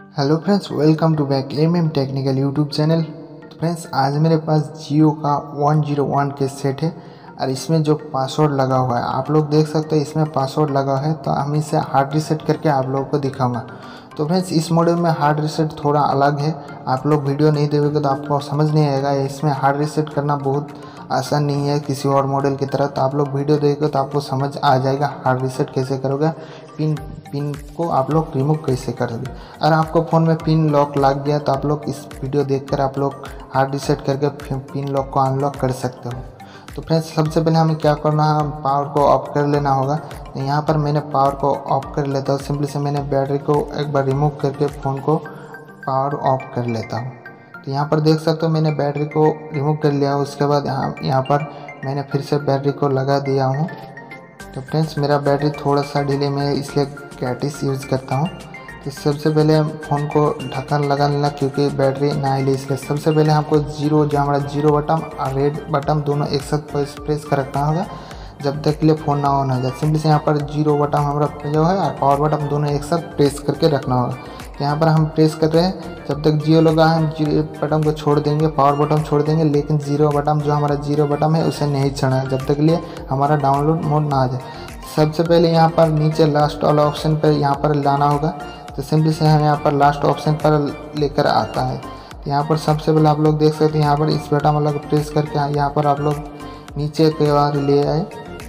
Hello friends, welcome to back M technical YouTube channel. तो friends, आज मेरे पास जियो का 101 के सेट है और इसमें जो पासवर्ड लगा हुआ है आप लोग देख सकते हैं। इसमें पासवर्ड लगा है तो हम इसे हार्ड रीसेट करके आप लोगों को दिखाऊंगा। तो फ्रेंड्स, इस मॉडल में हार्ड रीसेट थोड़ा अलग है। आप लोग वीडियो नहीं देखोगे तो आपको समझ नहीं आएगा। इसमें हार्ड रीसेट करना बहुत आसान नहीं है किसी और मॉडल की तरह। तो आप लोग वीडियो देखोगे तो आपको समझ आ जाएगा हार्ड रीसेट कैसे करोगे, पिन को आप लोग रिमूव कैसे करोगे। अगर आपको फ़ोन में पिन लॉक लग गया तो आप लोग इस वीडियो देखकर आप लोग हार्ड रीसेट करके पिन लॉक को अनलॉक कर सकते हो। तो फ्रेंड्स, सबसे पहले हमें क्या करना है, पावर को ऑफ कर लेना होगा। तो यहाँ पर मैंने पावर को ऑफ कर लेता हूँ। सिंपली से मैंने बैटरी को एक बार रिमूव करके फ़ोन को पावर ऑफ कर लेता हूँ। तो यहाँ पर देख सकते हो मैंने बैटरी को रिमूव कर लिया। उसके बाद यहाँ पर मैंने फिर से बैटरी को लगा दिया हूँ। तो फ्रेंड्स, मेरा बैटरी थोड़ा सा डिले में इसलिए कैटिस यूज़ करता हूँ। तो सबसे पहले फ़ोन को ढक्कन लगा लेना क्योंकि बैटरी ना हिले, इसलिए सबसे पहले हमको जो हमारा जीरो बटन और रेड बटन दोनों एक साथ प्रेस कर रखना होगा जब तक के लिए फ़ोन ना ऑन हो जाए। सिंपली से यहाँ पर जीरो बटन हमारा जो है और पावर बटन दोनों एक साथ प्रेस करके रखना होगा। तो यहाँ पर हम प्रेस कर रहे हैं। जब तक जियो लगा है हम जीरो बटन को छोड़ देंगे, पावर बटन छोड़ देंगे, लेकिन जीरो बटन जो हमारा जीरो बटन है उसे नहीं छोड़ना है जब तक के लिए हमारा डाउनलोड मोड ना आ जाए। सबसे पहले यहाँ पर नीचे लास्ट वाला ऑप्शन पर यहाँ पर लाना होगा। तो सिंपली से हम यहाँ पर लास्ट ऑप्शन पर लेकर आता है। तो यहाँ पर सबसे पहले आप लोग देख सकते हैं यहाँ पर इस बटन वाला को प्रेस करके यहाँ पर आप लोग नीचे के बार ले आए।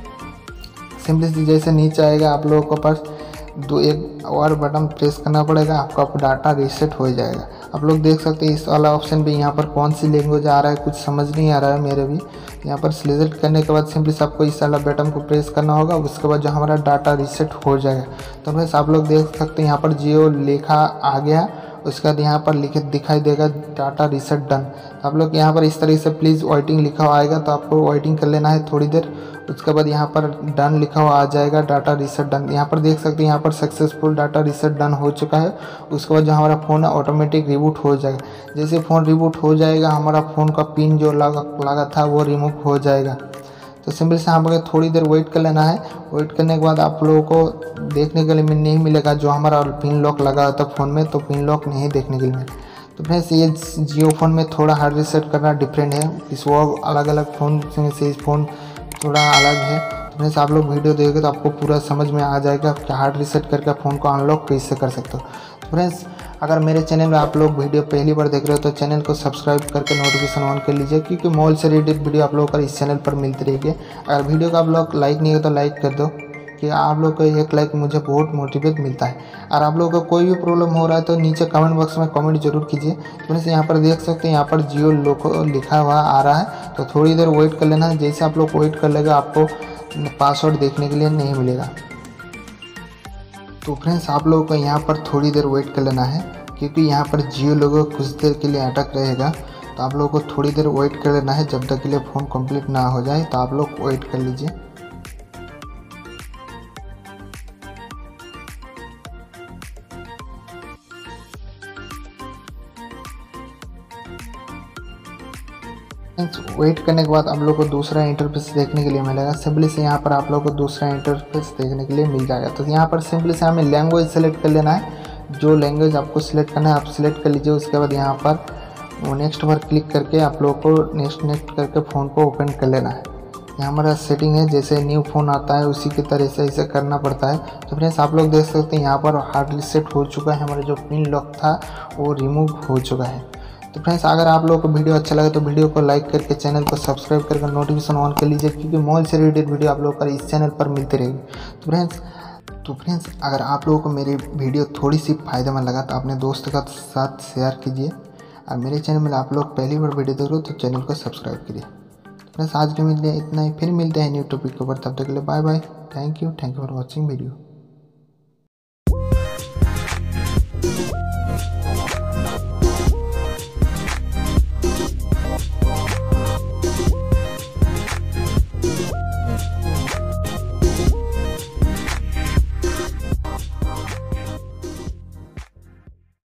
सिंपली से जैसे नीचे आएगा आप लोगों को पास एक और बटन प्रेस करना पड़ेगा, आपका डाटा रीसेट हो जाएगा। आप लोग देख सकते हैं इस वाला ऑप्शन भी यहाँ पर कौन सी लैंग्वेज आ रहा है कुछ समझ नहीं आ रहा है मेरे भी। यहाँ पर सिलेक्ट करने के बाद सिंपली से आपको इस वाला बटन को प्रेस करना होगा। उसके बाद जो हमारा डाटा रीसेट हो जाएगा। तो फ्रेंड्स, आप लोग देख सकते हैं यहाँ पर जियो लिखा आ गया। उसके बाद यहाँ पर लिखे दिखाई देगा डाटा रीसेट डन। आप लोग यहाँ पर इस तरह से प्लीज़ वेटिंग लिखा हुआ आएगा तो आपको वेटिंग कर लेना है थोड़ी देर। उसके बाद यहाँ पर डन लिखा हुआ आ जाएगा, डाटा रीसेट डन। यहाँ पर देख सकते हैं यहाँ पर सक्सेसफुल डाटा रीसेट डन हो चुका है। उसके बाद जो हमारा फ़ोन है ऑटोमेटिक रिबूट हो जाएगा। जैसे फ़ोन रिबूट हो जाएगा हमारा फ़ोन का पिन जो लगा था वो रिमूव हो जाएगा। तो सिंपल से यहाँ पर थोड़ी देर वेट कर लेना है। वेट करने के बाद आप लोगों को देखने के लिए नहीं मिलेगा जो हमारा पिन लॉक लगा होता फ़ोन में, तो पिन लॉक नहीं देखने के लिए मिलेगा। तो फ्रेंड्स, ये जियो फ़ोन में थोड़ा हार्ड रीसेट करना डिफरेंट है। इस वो अलग अलग फ़ोन से इस फ़ोन थोड़ा अलग है। तो फ्रेंड्स, आप लोग वीडियो देखोगे तो आपको पूरा समझ में आ जाएगा कि हार्ड रीसेट करके फ़ोन को अनलॉक कैसे कर सकते हो। तो फ्रेंड्स, अगर मेरे चैनल में आप लोग वीडियो पहली बार देख रहे हो तो चैनल को सब्सक्राइब करके नोटिफिकेशन ऑन कर लीजिए क्योंकि मॉल से रिलेटेड वीडियो आप लोगों को इस चैनल पर मिलती रहेगी। अगर वीडियो को आप लोग लाइक नहीं हो तो लाइक कर दो कि आप लोग को एक लाइक मुझे बहुत मोटिवेट मिलता है। और आप लोगों को कोई भी प्रॉब्लम हो रहा है तो नीचे कमेंट बॉक्स में कमेंट जरूर कीजिए। फ्रेंड्स, यहाँ पर देख सकते हैं यहाँ पर जियो लोगो लिखा हुआ आ रहा है। तो थोड़ी देर वेट कर लेना। जैसे आप लोग वेट कर लेगा आपको पासवर्ड देखने के लिए नहीं मिलेगा। तो फ्रेंड्स, आप लोगों को यहाँ पर थोड़ी देर वेट कर लेना है क्योंकि यहाँ पर जियो लोगो कुछ देर के लिए अटक रहेगा। तो आप लोगों को थोड़ी देर वेट कर लेना है जब तक के लिए फ़ोन कंप्लीट ना हो जाए। तो आप लोग वेट कर लीजिए। वेट करने के बाद आप लोग को दूसरा इंटरफेस देखने के लिए मिलेगा। सिंपली से यहाँ पर आप लोग को दूसरा इंटरफेस देखने के लिए मिल जाएगा। तो यहाँ पर सिंपली से हमें लैंग्वेज सेलेक्ट कर लेना है। जो लैंग्वेज आपको सिलेक्ट करना है आप सिलेक्ट कर लीजिए। उसके बाद यहाँ पर नेक्स्ट पर क्लिक करके आप लोग को नेक्स्ट करके फ़ोन को ओपन कर लेना है। यहाँ हमारा सेटिंग है, जैसे न्यू फ़ोन आता है उसी की तरह से इसे करना पड़ता है। तो फ्रेंड्स, आप लोग देख सकते हैं यहाँ पर हार्ड रीसेट हो चुका है। हमारा जो पिन लॉक था वो रिमूव हो चुका है। तो फ्रेंड्स, अगर आप लोगों को वीडियो अच्छा लगे तो वीडियो को लाइक करके चैनल को सब्सक्राइब करके नोटिफिकेशन ऑन कर लीजिए क्योंकि मॉल से रिलेटेड वीडियो आप लोगों को इस चैनल पर मिलती रहेगी। तो फ्रेंड्स, अगर आप लोगों को मेरी वीडियो थोड़ी सी फ़ायदेमंद लगा तो अपने दोस्तों के साथ शेयर कीजिए। और मेरे चैनल में आप लोग पहली बार वीडियो देख रहे हो तो चैनल को सब्सक्राइब करिए। तो फ्रेंड्स, आज के लिए इतना ही। फिर मिलते हैं न्यू टॉपिक के ऊपर। तब तक के लिए bye bye. Thank you for watching video.